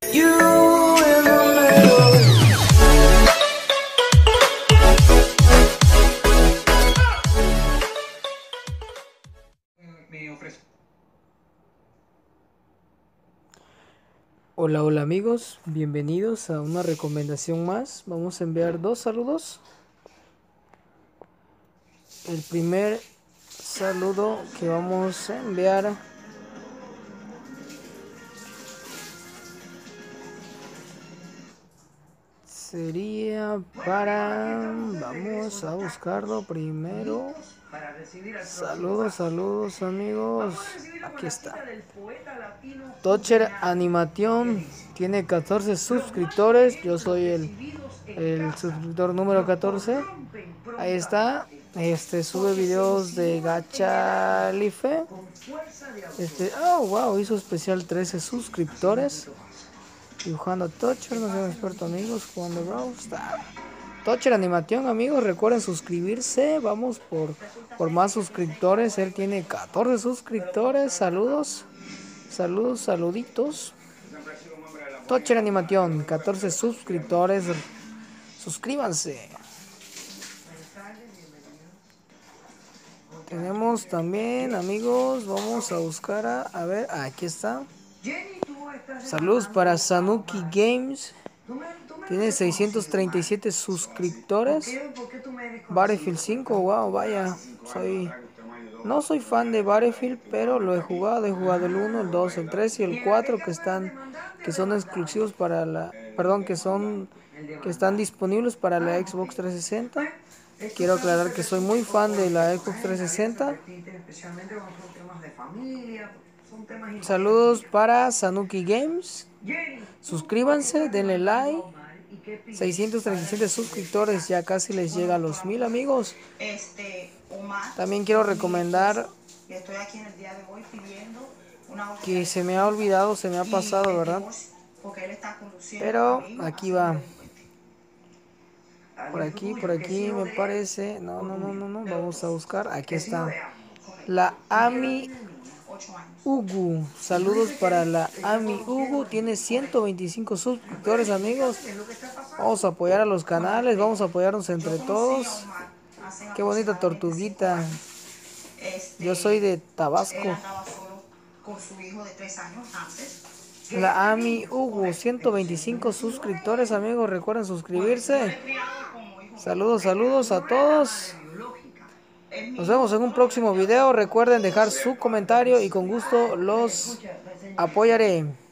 You in the middle. Hola, hola amigos, bienvenidos a una recomendación más. Vamos a enviar dos saludos. El primer saludo que vamos a enviar sería para... Vamos a buscarlo primero. Saludos amigos. Aquí está. Toucher Animation tiene 14 suscriptores. Yo soy el suscriptor número 14. Ahí está. Sube videos de Gacha Life. Oh wow, hizo especial 13 suscriptores. Dibujando Toucher, no soy un experto amigos, jugando Brawl Stars. Toucher Animation amigos, recuerden suscribirse, vamos por más suscriptores, él tiene 14 suscriptores, saludos, saluditos. Toucher Animation, 14 suscriptores, suscríbanse. Tenemos también amigos, vamos a buscar a ver, aquí está. Saludos para Sanuki Games. Tiene 637 suscriptores. Battlefield 5, wow, vaya. No soy fan de Battlefield, pero lo he jugado el 1, el 2, el 3 y el 4 que son exclusivos para la, perdón, que están disponibles para la Xbox 360. Quiero aclarar que soy muy fan de la Xbox 360. Saludos para Sanuki Games. Suscríbanse, denle like. 637 suscriptores, ya casi les llega a los 1000 amigos. También quiero recomendar que se me ha olvidado, se me ha pasado, ¿verdad? Pero aquí va. Por aquí me parece. No. Vamos a buscar. Aquí está. La Ami Ugu. Saludos para la Ami Ugu. Tiene 125 suscriptores, amigos. Vamos a apoyar a los canales. Vamos a apoyarnos entre todos. Qué bonita tortuguita. Yo soy de Tabasco. La Ami Ugu. 125 suscriptores, amigos. Recuerden suscribirse. Saludos a todos. Nos vemos en un próximo video. Recuerden dejar su comentario y con gusto los apoyaré.